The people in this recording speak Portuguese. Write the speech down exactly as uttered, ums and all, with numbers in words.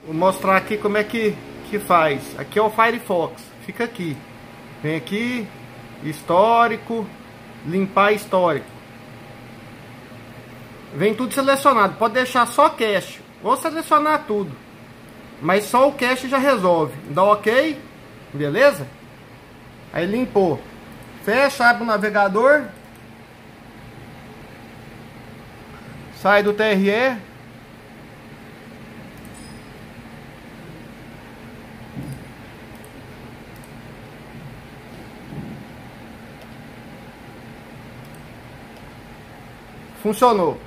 Vou mostrar aqui como é que, que faz. Aqui é o Firefox. Fica aqui. Vem aqui, histórico, limpar histórico. Vem tudo selecionado. Pode deixar só cache ou selecionar tudo. Mas só o cache já resolve. Dá ok, beleza? Aí limpou. Fecha, abre o navegador. Sai do T R E. Funcionou.